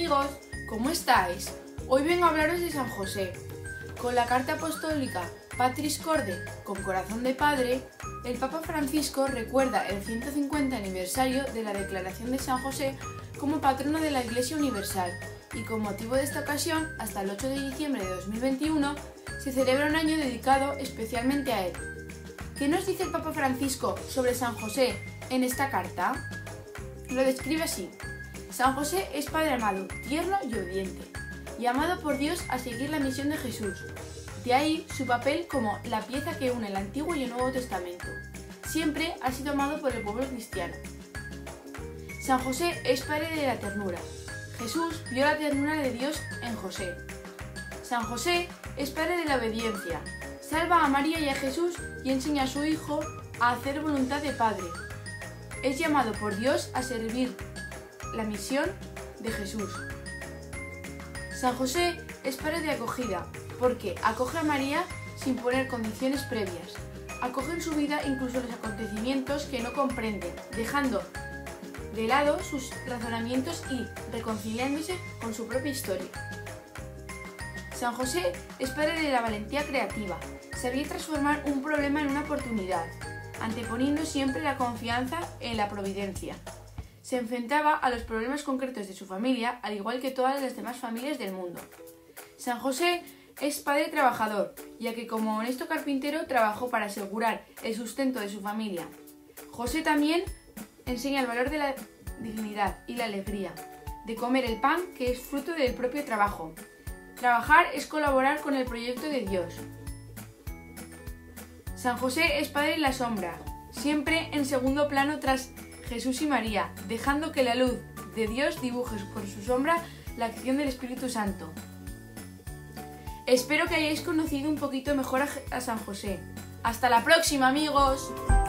amigos, ¿cómo estáis? Hoy vengo a hablaros de San José. Con la carta apostólica Patris Corde, con corazón de padre, el Papa Francisco recuerda el 150 aniversario de la declaración de San José como patrono de la Iglesia Universal y con motivo de esta ocasión, hasta el 8 de diciembre de 2021, se celebra un año dedicado especialmente a él. ¿Qué nos dice el Papa Francisco sobre San José en esta carta? Lo describe así: San José es padre amado, tierno y obediente, llamado por Dios a seguir la misión de Jesús. De ahí su papel como la pieza que une el Antiguo y el Nuevo Testamento. Siempre ha sido amado por el pueblo cristiano. San José es padre de la ternura. Jesús vio la ternura de Dios en José. San José es padre de la obediencia. Salva a María y a Jesús y enseña a su hijo a hacer voluntad de Padre. Es llamado por Dios a servir la misión de Jesús. San José es padre de acogida, porque acoge a María sin poner condiciones previas. Acoge en su vida incluso los acontecimientos que no comprende, dejando de lado sus razonamientos y reconciliándose con su propia historia. San José es padre de la valentía creativa. Sabía transformar un problema en una oportunidad, anteponiendo siempre la confianza en la providencia. Se enfrentaba a los problemas concretos de su familia, al igual que todas las demás familias del mundo. San José es padre trabajador, ya que como honesto carpintero trabajó para asegurar el sustento de su familia. José también enseña el valor de la dignidad y la alegría, de comer el pan que es fruto del propio trabajo. Trabajar es colaborar con el proyecto de Dios. San José es padre en la sombra, siempre en segundo plano tras Jesús y María, dejando que la luz de Dios dibuje por su sombra la acción del Espíritu Santo. Espero que hayáis conocido un poquito mejor a San José. ¡Hasta la próxima, amigos!